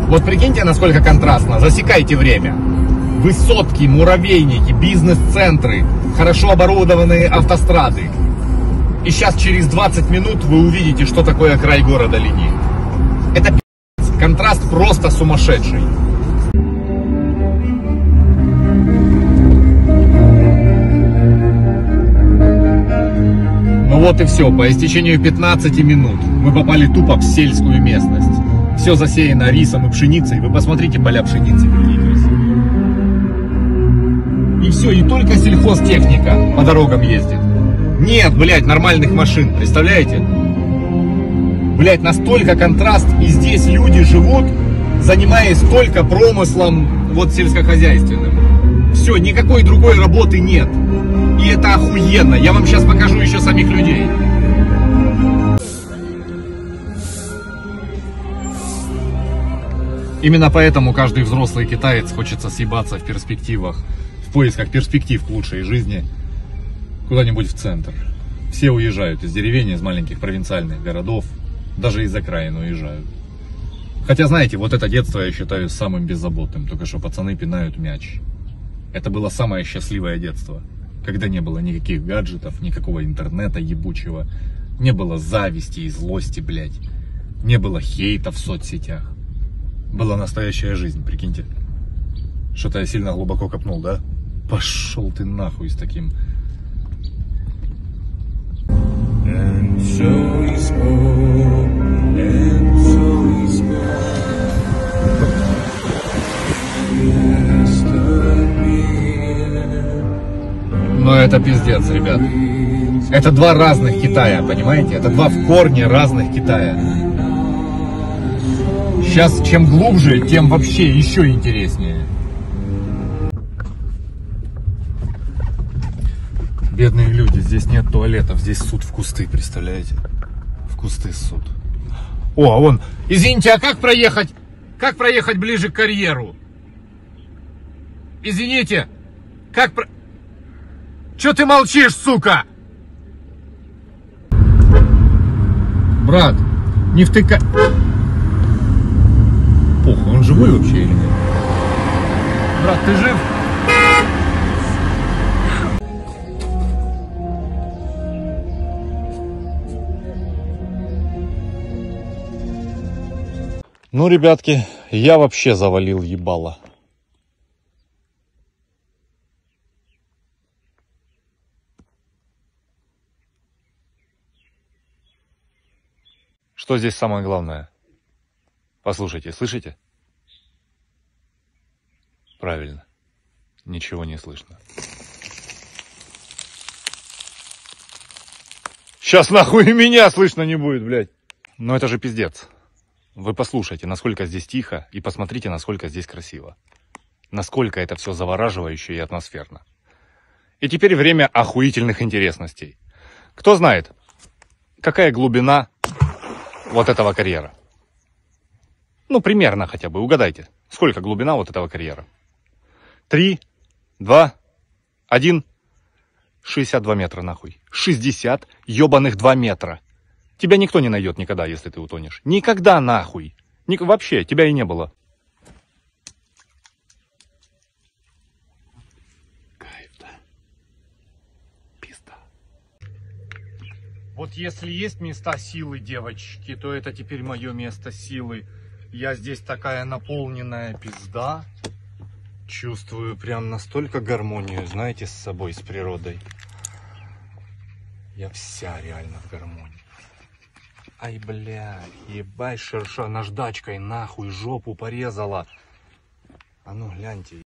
Вот прикиньте, насколько контрастно. Засекайте время. Высотки, муравейники, бизнес-центры, хорошо оборудованные автострады. И сейчас через 20 минут вы увидите, что такое край города линии. Это пи***ц. Контраст просто сумасшедший. Ну вот и все. По истечению 15 минут мы попали тупо в сельскую местность. Все засеяно рисом и пшеницей. Вы посмотрите поля пшеницы, какие красивые. И все, и только сельхозтехника по дорогам ездит. Нет, блядь, нормальных машин, представляете? Блядь, настолько контраст, и здесь люди живут, занимаясь только промыслом вот сельскохозяйственным. Все, никакой другой работы нет. И это охуенно. Я вам сейчас покажу еще самих людей. Именно поэтому каждый взрослый китаец хочется съебаться в перспективах, в поисках перспектив к лучшей жизни куда-нибудь в центр. Все уезжают из деревень, из маленьких провинциальных городов, даже из окраин уезжают. Хотя, знаете, вот это детство я считаю самым беззаботным, только что пацаны пинают мяч. Это было самое счастливое детство, когда не было никаких гаджетов, никакого интернета ебучего, не было зависти и злости, блядь, не было хейта в соцсетях. Была настоящая жизнь, прикиньте. Что-то я сильно глубоко копнул, да? Пошел ты нахуй с таким. Но это пиздец, ребят. Это два разных Китая, понимаете? Это два в корне разных Китая. Сейчас чем глубже, тем вообще еще интереснее. Бедные люди, здесь нет туалетов, здесь ссут в кусты, представляете? В кусты ссут. О, а вон, извините, а как проехать? Как проехать ближе к карьеру? Извините, как про... Чё ты молчишь, сука? Брат, не втыкай... Похуй, он живой вообще или нет? Брат, ты жив? Ну, ребятки, я вообще завалил ебало. Что здесь самое главное? Послушайте, слышите? Правильно. Ничего не слышно. Сейчас нахуй и меня слышно не будет, блядь. Но это же пиздец. Вы послушайте, насколько здесь тихо, и посмотрите, насколько здесь красиво. Насколько это все завораживающе и атмосферно. И теперь время охуительных интересностей. Кто знает, какая глубина вот этого карьера? Ну, примерно хотя бы, угадайте, сколько глубина вот этого карьера? 3, 2, 1, 62 метра нахуй. 60 ебаных 2 метра. Тебя никто не найдет никогда, если ты утонешь. Никогда нахуй. Вообще, тебя и не было. Кайф, да? Пизда. Вот если есть места силы, девочки, то это теперь мое место силы. Я здесь такая наполненная пизда. Чувствую прям настолько гармонию, знаете, с собой, с природой. Я вся реально в гармонии. Ай, блядь, ебать, шерша наждачкой нахуй жопу порезала. А ну, гляньте.